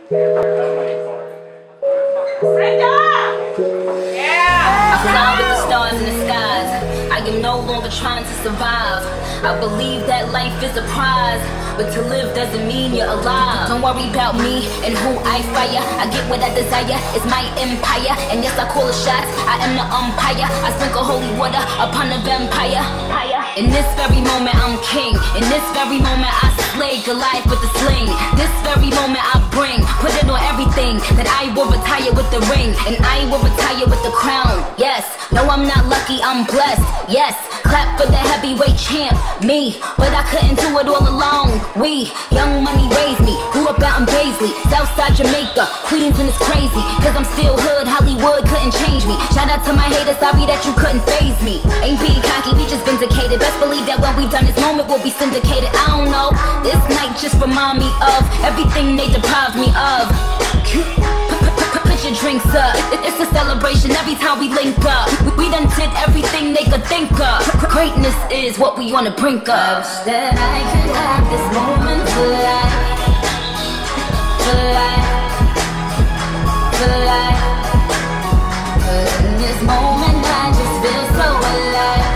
I fly with the stars in the skies. I am no longer trying to survive. I believe that life is a prize, but to live doesn't mean you're alive. Don't worry about me and who I fire. I get what I desire, it's my empire. And yes, I call the shots, I am the umpire. I sprinkle holy water upon the vampire. In this very moment I'm king. In this very moment I slay Goliath with the sling. This very moment I bring, put it on everything, that I will retire with the ring, and I will retire with the crown. Yes, no I'm not lucky, I'm blessed. Yes, clap for the heavyweight champ, me. But I couldn't do it all alone. We, Young Money raised me, grew up out in Paisley, Southside Jamaica, Queens, and it's crazy, cause I'm still hood, Hollywood couldn't change me. Shout out to my haters, sorry that you couldn't faze me. Ain't being cocky, we just vindicated. Best believe that when we done this moment we'll be syndicated. I don't know, this night just remind me of everything they deprived me of. Put your drinks up, it's a celebration every time we link up. We done did everything they could think of. Greatness is what we on the brink of. That I could have this moment for life, for life, for life. Cause in this moment I just feel so alive,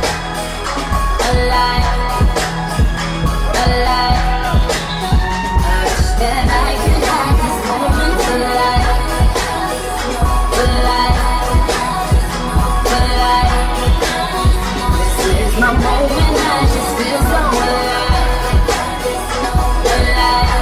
alive, alive. I wish that I could have this moment for life, for life, for life. This is my moment, I just feel so alive, alive,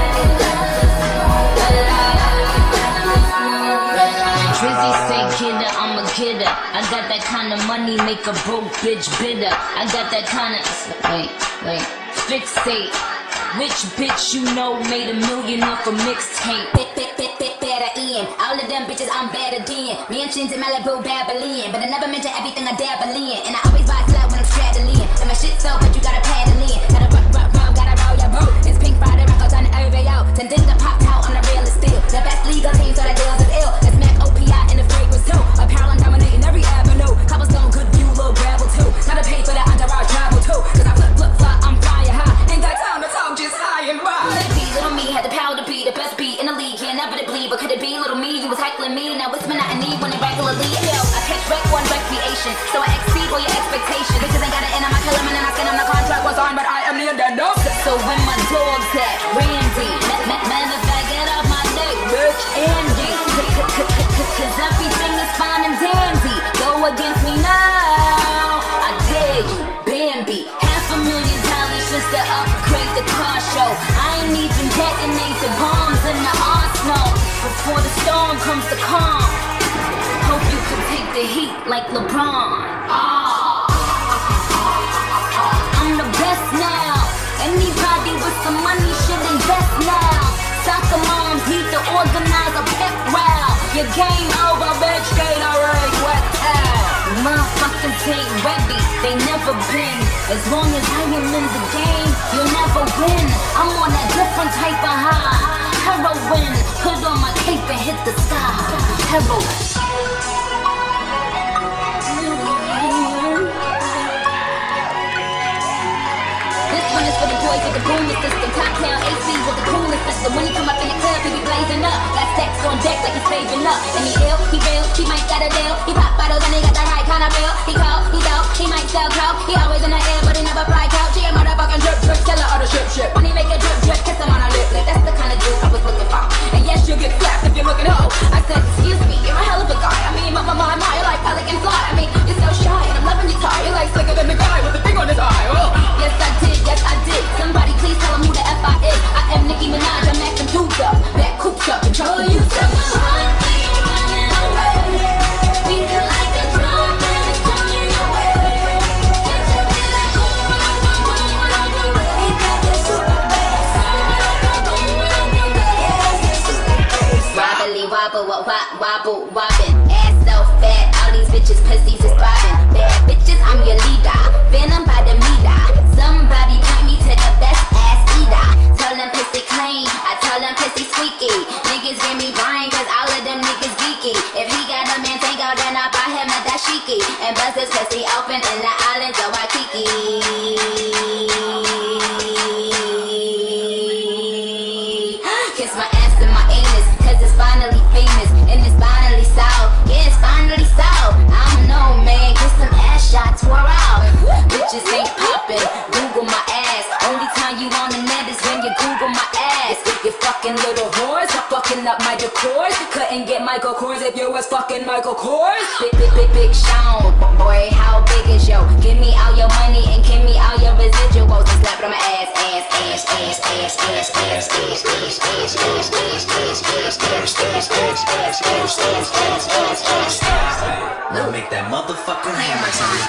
alive. Drizzy say kidder, I'm a kidder. I got that kind of money, make a broke bitch bitter. I got that kind of, wait, fixate. Which bitch you know made $1 million off a mixtape? Better in. All of them bitches I'm better than. Mansions in Malibu, Babylon. But I never mention everything I dabble in. And I always buy slut when I'm straddling. And my shit so good you gotta paddle in. Gotta roll, gotta roll your boat. It's Pink Friday, rock out on the OVO. Tending to pop out on the real estate. The best legal team, so the deals is ill. That's Mac OPI in the fragrance too. Apparel I'm dominating every avenue. Cobblestone, good view, little gravel too. Gotta pay for the entourage travel too. Cause I flip, fly, I'm flying high. Ain't got time to talk, just high and wild. Little me had the power to be the best beat in the league, yeah, inevitably. But could it be little me? You was heckling me, now it's monotony when it regularly. Yo, I catch wreck one recreation, so I exceed all your expectations. Bitches ain't got it in on my color, and I skin on the contract was on, but I am the addendum. So when my dog's at Randy, man, if I get off my neck, bitch, Andy. Cause everything is fine and dandy. Go against me now, I dare you, Bambi. $500,000 just to upgrade the car show. I ain't even detonate the bombs in the arsenal. Before the storm comes the calm. Hope you can take the heat like LeBron. I'm the best now. Anybody with some money should invest now. Soccer moms need to organize a pep rally. Your game over, bitch, Gatorade, wet towel. Motherfuckers ain't ready, they never been. As long as I am in the game, you'll never win. I'm on a different type of high. Heroin, put on my cape and hit the sky. Heroin. This one is for the boys with the booming system. Top town AC with the coolest system. When he come up in the club, he be blazing up. Got stacks on deck like he's saving up. And he ill, he real, he might got a deal. He pop bottles and he got the right kind of bill. He cold, he dope, he might sell coke. He always in the air, but he never fly couch. He a motherfucking drip, killer of the ship. When he make a drip, kiss him on a lip. That's the kind of dude I was looking for. And yes, you'll get slapped if you're looking ho. I said, excuse me, you're a hell of a guy. I mean, my, you're like pelican fly. I mean, you're so shy, and I'm loving your tie. You're like slicker than the guy with the thing on his eye. Oh. Yes, I did. Somebody please tell him who the F I is. I am Nicki Minaj, I'm acting dudes up. Back coops up, control you stuff. Wobble, wobbin', ass so fat, all these bitches pussies is bobbin'. Bad bitches, I'm your leader, venom by the meter. Somebody point me to the best ass eater. Tell them pussy clean, I tell them pussy squeaky. Niggas give me brain, cause all of them niggas geeky. If he got a man tango, then I buy him a dashiki. And bust his pussy open in the islands of Waikiki. Kiss my ass and my anus. finally famous, and it's finally solved. Yeah, it's finally solved. I don't know, man, get some ass shots, wore out. Bitches ain't poppin', Google my ass. Only time you on the net is when you Google my ass. You fucking little whores, I'm fucking up my decors. Couldn't get Michael Kors if you was fucking Michael Kors. Big Sean, boy, how big is yo? Give me all your money and give me all your residuals. And slap it on my ass, ass, ass, ass, ass, ass, ass, ass, ass, ass, ass, ass, ass. Now make that motherfucker hammer time.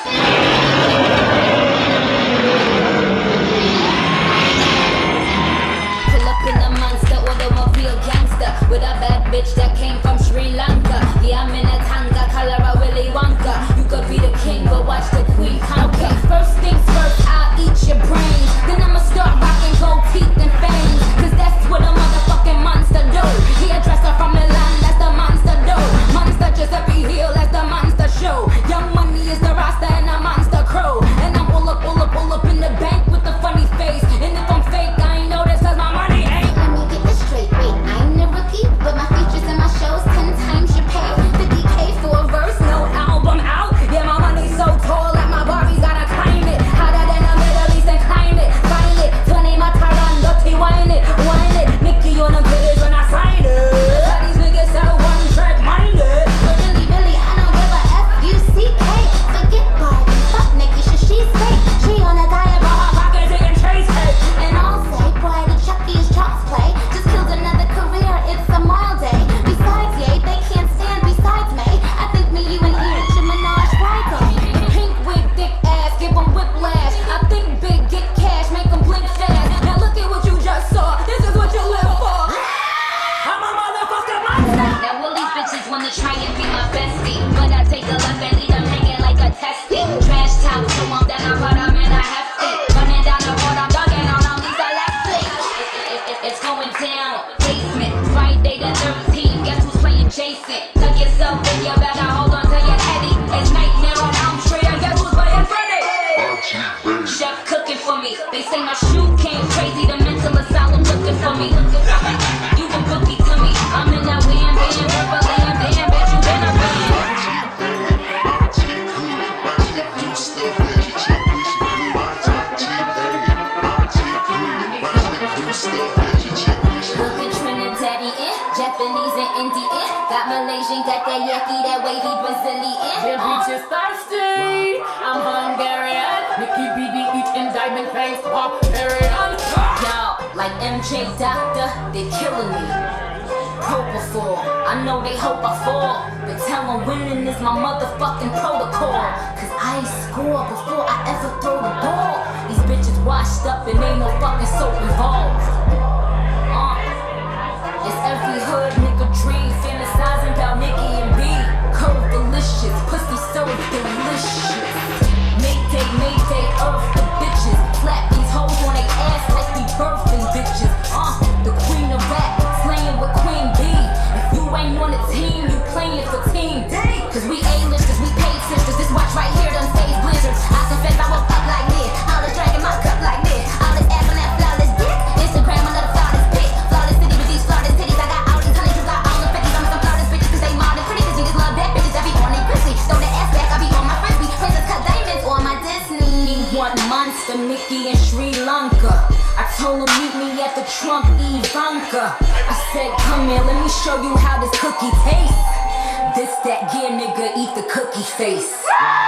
Pull up in a monster, automobile gangster, with a bad bitch that came from Sri Lanka. Yeah, I'm in a tanga, color a Willy Wonka. You could be the king, but watch the queen conquer. Okay, first things first, I'll eat your brains. Then I'ma start rocking gold teeth and fangs, cause that's what a motherfucking monster do. He a dresser from Milan, that's the monster do. Monster Giuseppe Hill, that's the monster show. Young Money is the roster and a monster crew. And I'm all up in the bank with a funny face. And if I'm fake, I ain't know this cause my money ain't. Let me get this straight, wait, I ain't a rookie, but my features and my shows 10 times your pay. 50K for a verse, no album out. Yeah, my money's so tall that my Barbies gotta climb it. Hotter than the Middle East and climb it. Find it, Tony Mataran, dirty wine it. Nicky on the pillage when I sign it. How these niggas so one track minded. But really, I don't give a F-U-C-K. Forget Barbie, fuck Nicki, she's fake. She on a diet, but her pockets taking trace cake. And I'll say, boy, the Chucky is child's play. Just killed another career, it's a mild day. Besides, yay, they can't stand besides me. I think me, you, and Ian should menage Friday. Pink wig, thick ass, give them whiplash. I think big, get cash, make them blink fast. Now look at what you just saw, this is what you live for. I'm a motherfucking monster. Now all these bitches wanna try and be my bestie, but I take a left and leave them hanging like a testy. Trash top, so I'm down, I put them in a hefty. Running down the road, I'm dogging on Lisa Leslie. It's going down, basement, Friday the 13th. Guess who's playing Jason? Tuck yourself in your bag, I hold on to your teddy. It's Nightmare on Elm Street, and guess who's playing Freddy? Chef cooking for me. They say my shoe came crazy, the mental asylum looking for me. You a bookie to me, I'm in that wham bam, purple lamb, damn bitch, you been a band. Looking Trinidadian, Japanese and Indian. Got Malaysian, got that Yaki, that wavy Brazilian. The beach is thirsty, I'm Hungarian. Nicki BD each in diamond face, barbarian. Yo, like MJ Doctor, they killing me. Propofol, I know they hope I fall, but tell them winning is my motherfucking protocol. Cause I score before I ever throw the ball. These bitches washed up and ain't no fucking soap involved. It's every hood nigga dream, fantasizing about Nicki and B. Curve delicious, pussy so delicious. Mayday, earth the bitches. Slap these hoes on they ass like we birthing bitches. The queen of rap, slaying with Queen B. If you ain't on the team, you playing for Team D. Cause we A-listers, we paid sisters. This watch right here done phase blizzards. I confess I woke up like this. All this dragging my cup like this. All this ass on that flawless dick. Instagram another flawless pic. Flawless city with these flawless titties. I got all these honey, you got all the 50s. I'm some flawless bitches cause they modern pretty. Cause you just love that bitches that be on they grizzly. Throw that ass back, I be on my frisbee. Princess cut diamonds on my Disney. One monster, Nicki in Sri Lanka. I told him meet me at the Trump Ivanka. I said come here, let me show you how this cookie tastes. This that, yeah nigga, eat the cookie face.